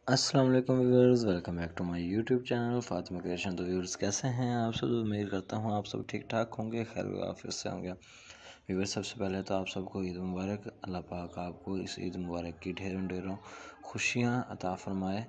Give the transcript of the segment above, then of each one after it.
अस्सलाम वालेकुम viewers, welcome back to my YouTube channel Fatima creation. तो व्यूअर्स कैसे हैं आप सब? उम्मीद करता हूं आप सब ठीक ठाक होंगे, खैर आफियत से होंगे। व्यूअर्स सबसे पहले तो आप सबको ईद मुबारक। अल्लाह पाक आपको इस ईद मुबारक की ढेरों ढेरों खुशियां अता फरमाए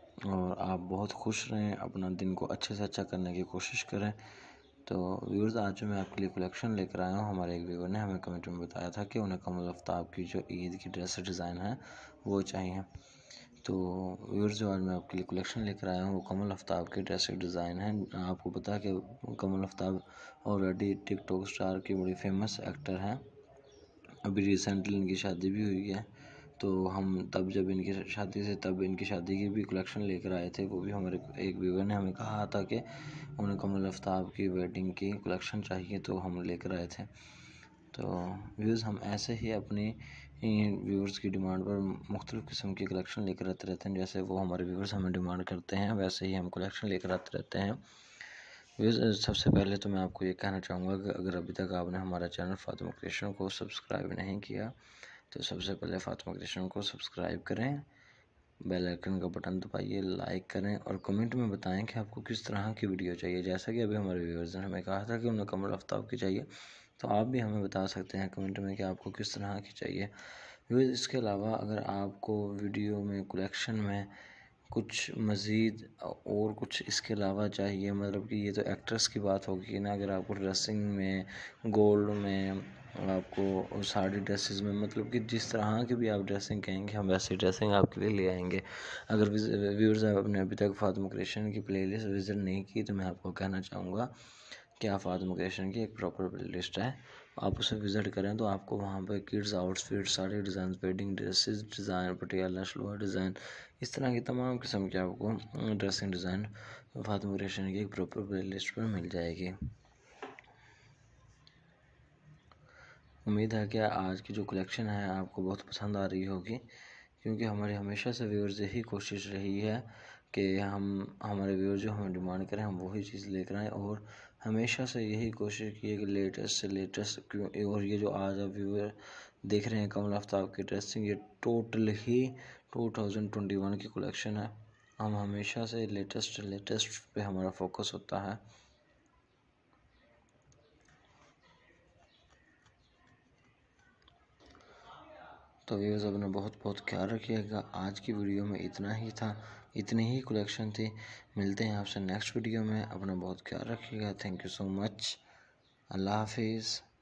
और आप बहुत खुश रहें, अपना दिन को अच्छे से अच्छा करने की कोशिश करें। तो व्यूअर्स आज मैं आपके लिए कलेक्शन लेकर आया हूँ। हमारे एक व्यूअर ने हमें कमेंट में बताया था कि उन्हें कमल आफ्ताब की जो ईद की ड्रेस डिज़ाइन है वो चाहिए। तो व्यूअर्स जो आज मैं आपके लिए कलेक्शन लेकर आया हूँ वो कमल आफ्ताब के ड्रेस डिज़ाइन है। आपको पता है कि Kamal Aftab already TikTok star की बड़ी फेमस एक्टर हैं। अभी रिसेंटली इनकी शादी भी हुई है, तो हम तब जब इनकी शादी से तब इनकी शादी की भी कलेक्शन लेकर आए थे। वो भी हमारे एक व्यूअर ने हमें कहा था कि उन्हें कमल आफ्ताब की वेडिंग की कलेक्शन चाहिए, तो हम लेकर आए थे। तो व्यूज़ हम ऐसे ही अपनी व्यूअर्स की डिमांड पर मुख्तलिफ़ किस्म की कलेक्शन लेकर आते रहते हैं। जैसे वो हमारे व्यूअर्स हमें डिमांड करते हैं वैसे ही हम कलेक्शन लेकर आते रहते हैं। व्यूअर्स सबसे पहले तो मैं आपको ये कहना चाहूँगा कि अगर अभी तक आपने हमारा चैनल फातिमा क्रिएशन को सब्सक्राइब नहीं किया तो सबसे पहले फातिमा क्रिएशन को सब्सक्राइब करें, बेल आइकन का बटन दबाइए, लाइक करें और कमेंट में बताएं कि आपको किस तरह की वीडियो चाहिए। जैसा कि अभी हमारे व्यूअर्स ने हमें कहा था कि उन्हें कमल आफ्ताब की चाहिए, तो आप भी हमें बता सकते हैं कमेंट में कि आपको किस तरह की चाहिए। व्यूअर्स इसके अलावा अगर आपको वीडियो में कलेक्शन में कुछ मज़ीद और कुछ इसके अलावा चाहिए, मतलब कि ये तो एक्ट्रेस की बात होगी ना। अगर आपको ड्रेसिंग में, गोल्ड में, आपको साड़ी ड्रेसेस में, मतलब कि जिस तरह की भी आप ड्रेसिंग कहेंगे हम वैसी ड्रेसिंग आपके लिए ले आएंगे। अगर व्यूअर्स आपने अभी तक फातिमा क्रिएशन की प्लेलिस्ट विज़िट नहीं की तो मैं आपको कहना चाहूँगा कि आप फातिमा क्रिएशन की एक प्रॉपर प्लेलिस्ट है, आप उसे विज़िट करें तो आपको वहाँ पर kids outfit, sari design, wedding dresses design, Patiala salwar design, इस तरह की तमाम किस्म की आपको ड्रेसिंग डिज़ाइन फातिमा क्रिएशन की एक प्रॉपर प्लेलिस्ट पर मिल जाएगी। उम्मीद है कि आज की जो कलेक्शन है आपको बहुत पसंद आ रही होगी, क्योंकि हमारी हमेशा से व्यूअर्स यही कोशिश रही है कि हमारे व्यूअर जो हमें डिमांड करें हम वही चीज़ लेकर आएँ, और हमेशा से यही कोशिश की है कि लेटेस्ट से लेटेस्ट क्यों। और ये जो आज आप व्यूअर देख रहे हैं कमल आफ्ताब की ड्रेसिंग, ये टोटल ही 2021 की कलेक्शन है। हम हमेशा से लेटेस्ट पे हमारा फोकस होता है। तो व्यूअर्स अपना बहुत बहुत ख्याल रखिएगा। आज की वीडियो में इतना ही था, इतनी ही कलेक्शन थी। मिलते हैं आपसे नेक्स्ट वीडियो में। अपना बहुत ख्याल रखिएगा। Thank you so much. अल्लाह हाफिज़।